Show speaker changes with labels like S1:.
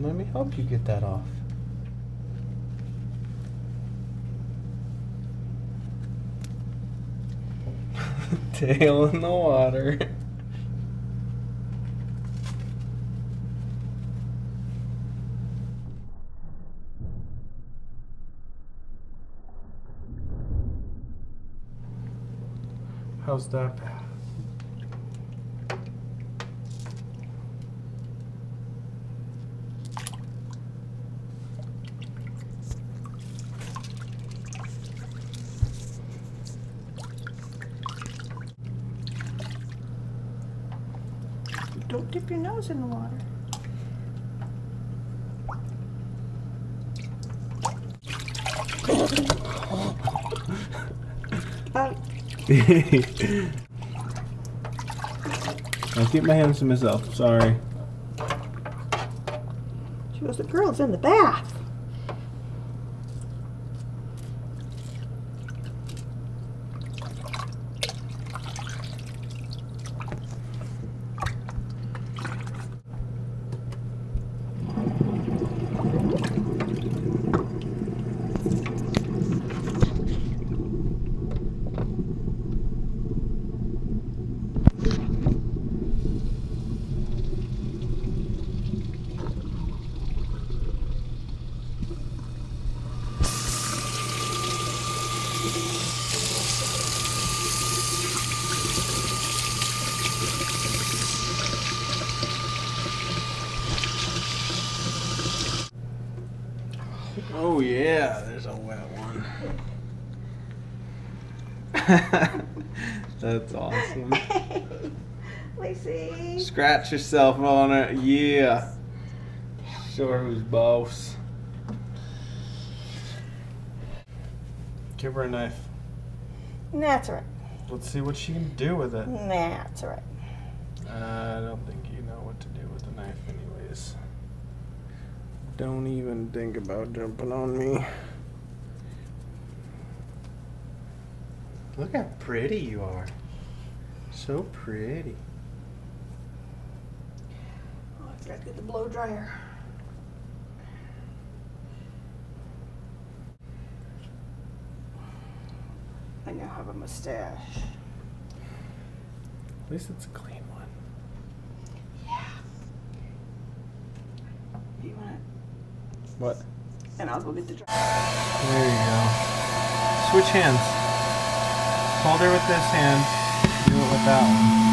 S1: Let me help you get that off. Tail in the water. How's that bath?
S2: Don't dip your nose in the water.
S1: I'll keep my hands to myself, sorry.
S2: She goes, the girl's in the bath.
S1: Oh yeah, there's a wet one. That's awesome.
S2: Lacey.
S1: Scratch yourself on it, yeah. Show her who's boss. Give her a knife.
S2: That's all right.
S1: Let's see what she can do with it.
S2: That's all right.
S1: I don't think you know what to do with a knife anyways. Don't even think about jumping on me. Look how pretty you are. So pretty.
S2: Oh, I forgot to get the blow dryer. I now have a mustache.
S1: At least it's a clean one.
S2: Yeah. You want it?
S1: What?
S2: And I'll go get the dryer.
S1: There you go. Switch hands. Hold her with this hand. Do it with that one.